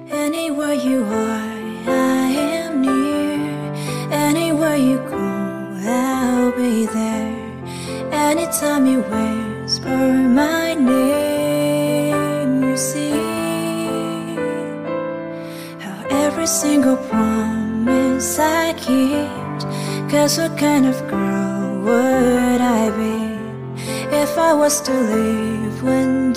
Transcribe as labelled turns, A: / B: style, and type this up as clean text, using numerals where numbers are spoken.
A: Anywhere you are, I am near. Anywhere you go, I'll be there. Anytime you whisper my name, you see how every single promise I keep. 'Cause what kind of girl would I be if I was to leave when